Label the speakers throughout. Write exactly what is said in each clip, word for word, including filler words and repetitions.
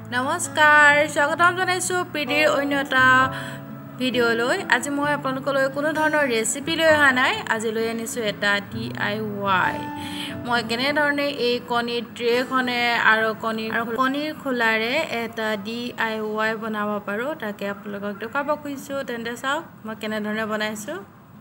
Speaker 1: নমস্কাৰ স্বাগতম জনাইছো পিডিৰ অন্যটা ভিডিঅ'লৈ আজি মই আপোনালোকলৈ কোনো ধৰণৰ ৰেচিপি লৈ অহা নাই আজি লৈ আনিছো এটা ডি আই ওয়াই মই কেনে ধৰণে এই কণীৰ ট্ৰেখনে আৰু কণীৰ কণীৰ খোলাৰে এটা ডি আই ওয়াই বনাব পাৰো তাকে আপোনালোকক দেখাব খুজিছো তেন্তে চাওক মই কেনে ধৰণে বনাইছো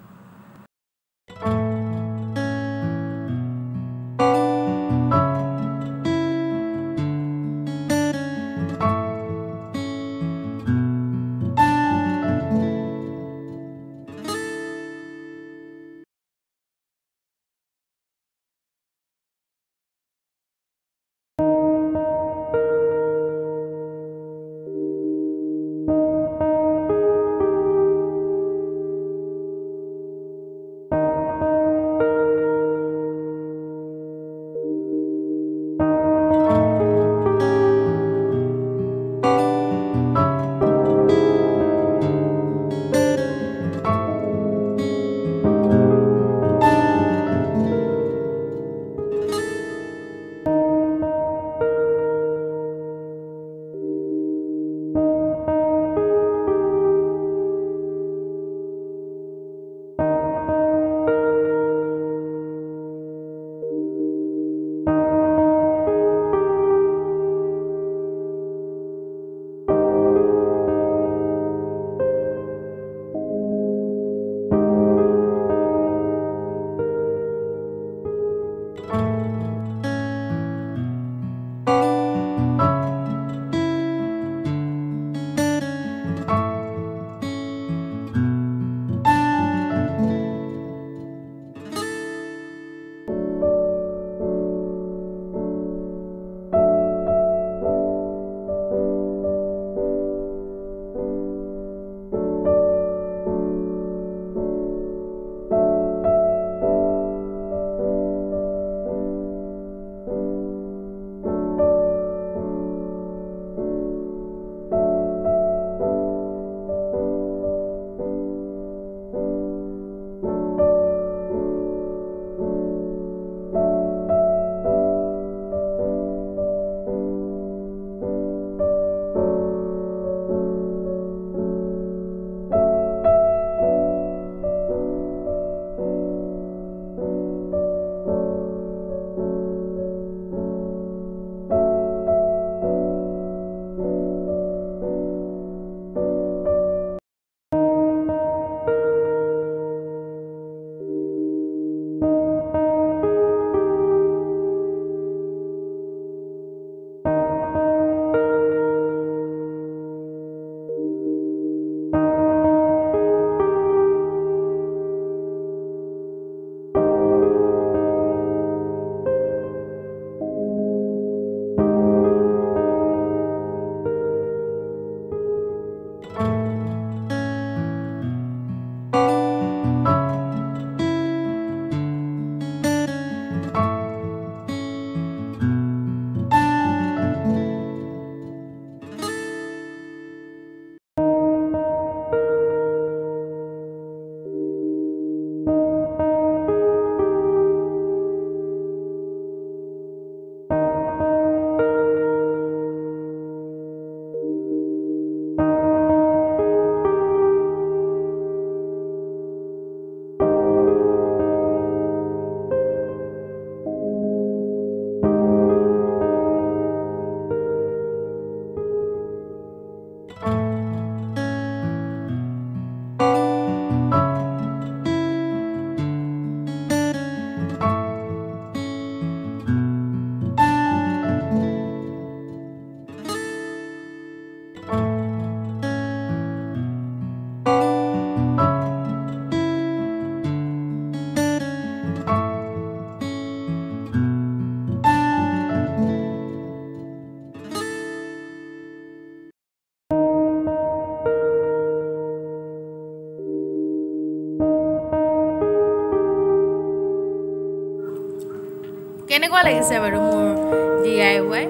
Speaker 1: কেনেকুৱা লাগিছে বাৰু মোৰ ডি আই ওয়াই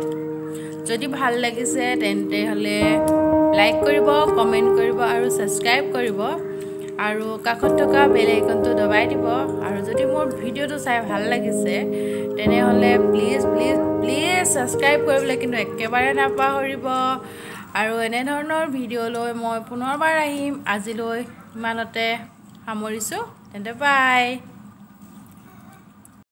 Speaker 1: যদি ভাল লাগিছে তেন্তে হলে লাইক কৰিব কমেন্ট কৰিব আৰু সাবস্ক্ৰাইব কৰিব আৰু কাষত থকা বেল আইকনটো দবাই দিব আৰু যদি মোৰ ভিডিঅ'টো চাই ভাল লাগিছে তেনেহ'লে প্লিজ প্লিজ প্লিজ ছাবস্ক্ৰাইব কৰিবলৈ কিন্তু একেবাৰে নাপাহৰিব আৰু এনে ধৰণৰ ভিডিঅ' লৈ মই পুনৰবাৰ আহিম আজিলৈ ইমানতে সামৰিছোঁ তেন্তে বাই